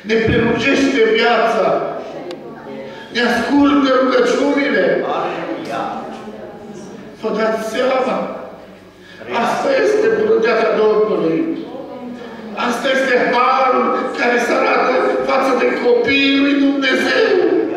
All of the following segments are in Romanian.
ne prelungește viața, ne ascultă rugăciunile. Vă dați seama? Asta este bunătatea Domnului. Asta este harul care se arată față de copiii lui Dumnezeu.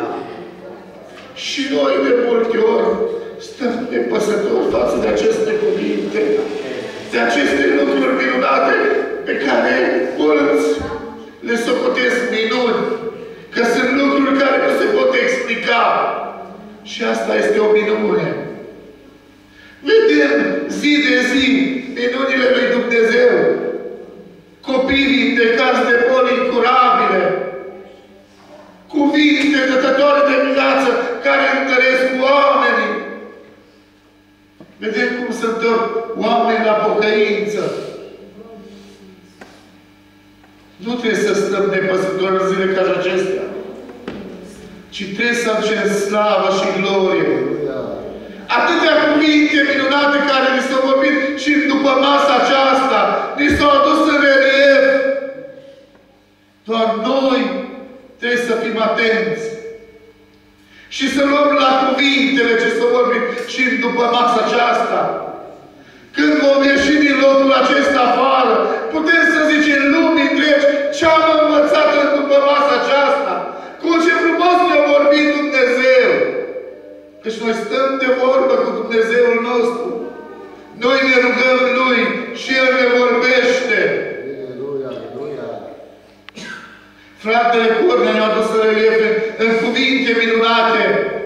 Și noi de multe ori stăm nepăsători față de aceste cuvinte, de aceste lucruri minunate pe care mulți le socotesc minuni, că sunt lucruri care nu se pot explica. Și asta este o minune. Vedem zi de zi minunile lui Dumnezeu. Copii vindecați de boli incurabile, cuvinte dătătoare de viață care întăresc oamenii. Vedem cum se întorc oameni la pocăință. Nu trebuie să stăm nepăsători în zile ca acestea, ci trebuie să aducem slavă și glorie. Atâtea cuvinte minunate care ni s-au vorbit și după masa aceasta, ni s-au adus în relief. Doar noi trebuie să fim atenți și să luăm la cuvintele ce s-au vorbit și după masa aceasta. Când vom ieși din locul acesta afară, putem să zicem lumii întregi ce am învățat în după masa aceasta. Cum ce frumos ne-a vorbit Dumnezeu. Căci noi stăm de vorbă cu Dumnezeul nostru. Noi ne rugăm Lui și El ne vorbește. Fratele Cornea ne-a adus în relief în cuvinte minunate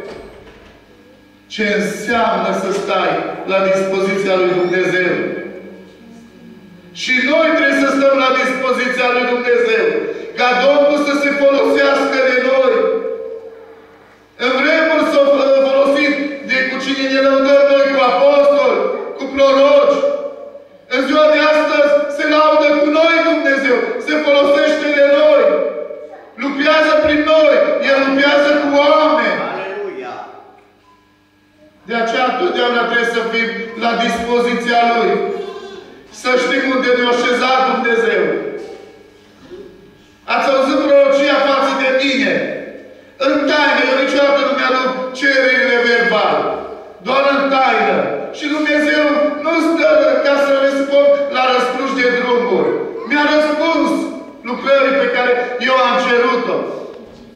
ce înseamnă să stai la dispoziția lui Dumnezeu. Și noi trebuie să stăm la dispoziția lui Dumnezeu, ca Domnul să se folosească de noi. În vremuri s-au folosit de cu cine ne lăudăm noi, cu apostoli, cu proroci. În ziua de astăzi se laudă cu noi Dumnezeu, se folosește de noi. Lucrează prin noi, El lucrează cu oameni. Aleluia! De aceea totdeauna trebuie să fim la dispoziția Lui. Să știm unde ne-a așezat Dumnezeu. Ați auzit prorocia față de mine? În taină, eu niciodată